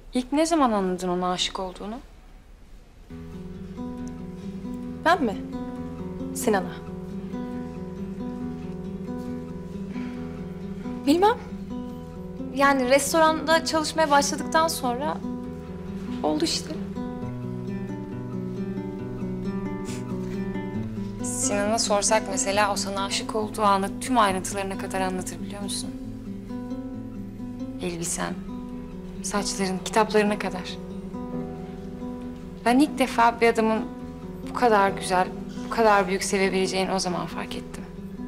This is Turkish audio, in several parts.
İlk ne zaman anladın ona aşık olduğunu? Ben mi? Sinan'a. Bilmem. Yani restoranda çalışmaya başladıktan sonra oldu işte. Sinan'a sorsak mesela o sana aşık olduğu anı tüm ayrıntılarına kadar anlatır biliyor musun? Elbisen, saçların, kitaplarına kadar. Ben ilk defa bir adamın bu kadar güzel, bu kadar büyük sevebileceğini o zaman fark ettim.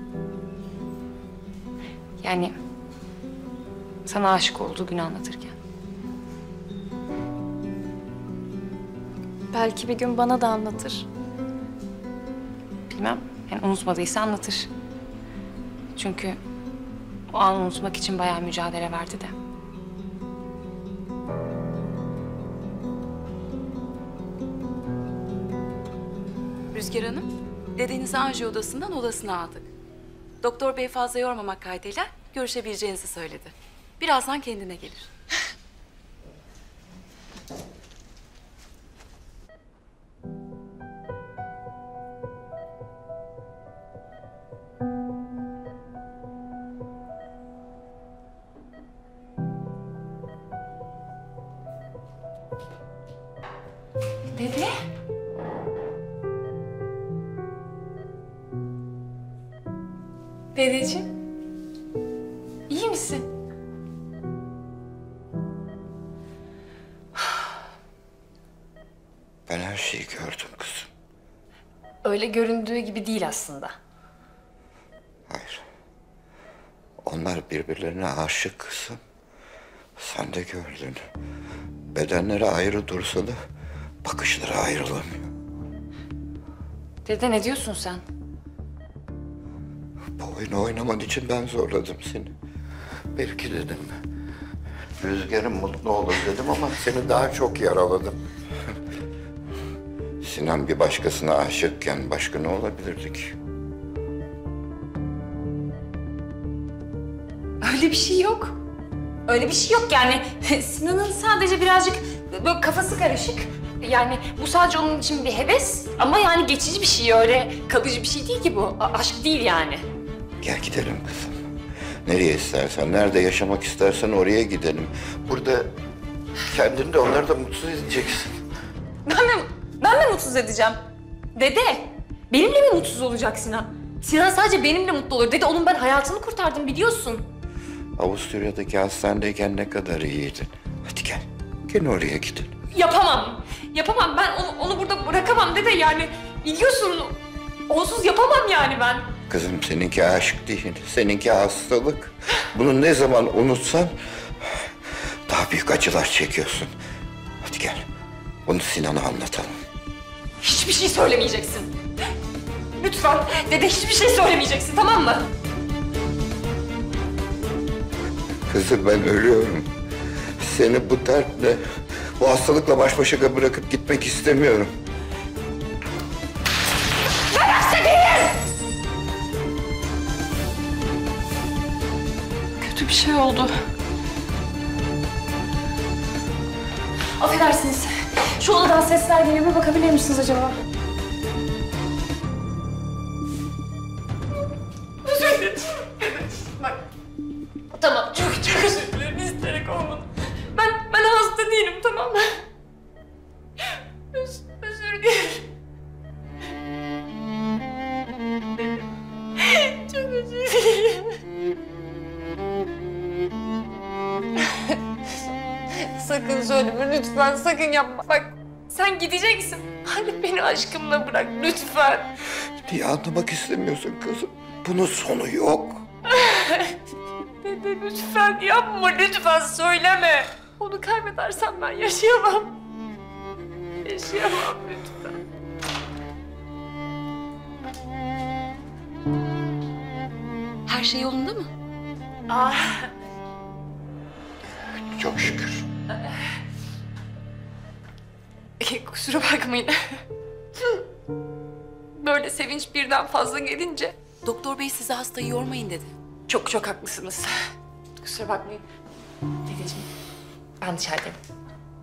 Yani sana aşık olduğu günü anlatırken. Belki bir gün bana da anlatır. Bilmem, yani unutmadıysa anlatır. Çünkü o an unutmak için bayağı mücadele verdi de. Rüzgar Hanım, dedenizi anjiyo odasından odasına aldık. Doktor bey fazla yormamak kaydıyla görüşebileceğinizi söyledi. Birazdan kendine gelir. Dede? Dedeciğim, iyi misin? Ben her şeyi gördüm kızım. Öyle göründüğü gibi değil aslında. Hayır. Onlar birbirlerine aşık kızım. Sen de gördün. Bedenleri ayrı dursa da bakışları ayrılamıyor. Dede ne diyorsun sen? Bu oyunu oynaman için ben zorladım seni. Belki dedim. Rüzgar'ın mutlu olur dedim ama seni daha çok yaraladım. Sinan bir başkasına aşıkken başka ne olabilirdik? Öyle bir şey yok. Öyle bir şey yok yani. Sinan'ın sadece birazcık böyle kafası karışık. Yani bu sadece onun için bir heves ama yani geçici bir şey, öyle kalıcı bir şey değil ki bu. Aşk değil yani. Gel gidelim kızım. Nereye istersen, nerede yaşamak istersen oraya gidelim. Burada kendini de onları da mutsuz edeceksin. Ben mi mutsuz edeceğim? Dede, benimle mi mutsuz olacak Sinan? Sinan sadece benimle mutlu olur. Dede, onun ben hayatını kurtardım biliyorsun. Avusturya'daki hastanedeyken ne kadar iyiydin. Hadi gel, gel oraya gidelim. Yapamam. Yapamam. Ben onu burada bırakamam dede yani. Biliyorsun, onsuz yapamam yani ben. Kızım seninki aşk değil, seninki hastalık. Bunu ne zaman unutsan daha büyük acılar çekiyorsun. Hadi gel, bunu Sinan'a anlatalım. Hiçbir şey söylemeyeceksin. Lütfen dede, hiçbir şey söylemeyeceksin, tamam mı? Kızım ben ölüyorum. Seni bu dertle, bu hastalıkla baş başa bırakıp gitmek istemiyorum. Kötü bir şey oldu. Affedersiniz. Şu odadan sesler geliyor. Bir bakabilir misiniz acaba? Özür dilerim. Bak. Tamam. Çok özür dilerim. İsterek olmadı. Ben hasta değilim, tamam mı? Özür dilerim. Çok özür dilerim. Sakın söyleme lütfen, sakın yapma. Bak sen gideceksin. Hani beni aşkımla bırak lütfen. Niye anlamak istemiyorsun kızım? Bunun sonu yok. Dede lütfen yapma, lütfen söyleme. Onu kaybedersem ben yaşayamam. Yaşayamam lütfen. Her şey yolunda mı? Çok şükür. Kusura bakmayın. Böyle sevinç birden fazla gelince Doktor bey size hastayı yormayın dedi. çok haklısınız. Kusura bakmayın. Dedeciğim, ben dışarıdayım.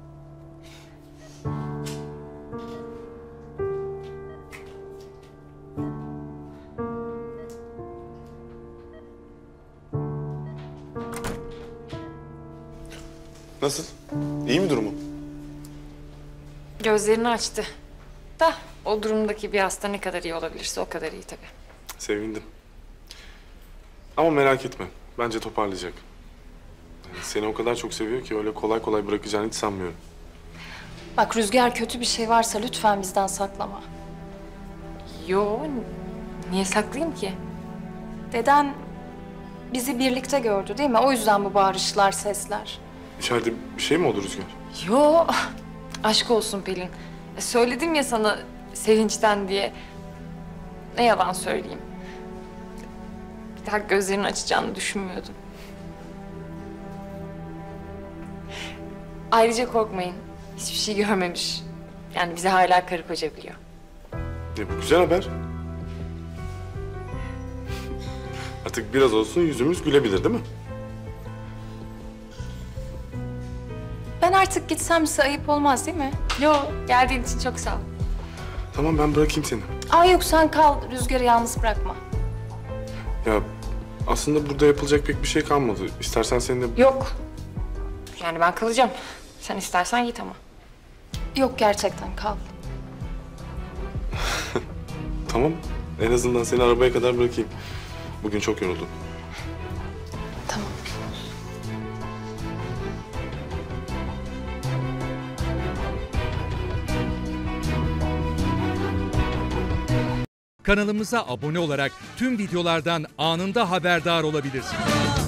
Nasıl? İyi mi durumu? Gözlerini açtı. Da o durumdaki bir hasta ne kadar iyi olabilirse o kadar iyi tabii. Sevindim. Ama merak etme. Bence toparlayacak. Yani seni o kadar çok seviyor ki öyle kolay kolay bırakacağını hiç sanmıyorum. Bak Rüzgar, kötü bir şey varsa lütfen bizden saklama. Yo, niye saklayayım ki? Deden bizi birlikte gördü değil mi? O yüzden bu bağırışlar, sesler. İçeride bir şey mi oldu Rüzgar? Yo, aşk olsun Pelin. Söyledim ya sana sevinçten diye. Ne yalan söyleyeyim. Bir daha gözlerini açacağını düşünmüyordum. Ayrıca korkmayın. Hiçbir şey görmemiş. Yani bizi hala karı koca biliyor. Bu güzel haber. Artık biraz olsun yüzümüz gülebilir değil mi? Ben artık gitsem size ayıp olmaz değil mi? Yo, geldiğin için çok sağ ol. Tamam ben bırakayım seni. Ay yok, sen kal. Rüzgar'ı yalnız bırakma. Ya aslında burada yapılacak pek bir şey kalmadı. İstersen seninle... Yok. Yani ben kalacağım. Sen istersen git ama. Yok, gerçekten kal. Tamam. En azından seni arabaya kadar bırakayım. Bugün çok yoruldum. Tamam. Kanalımıza abone olarak tüm videolardan anında haberdar olabilirsiniz.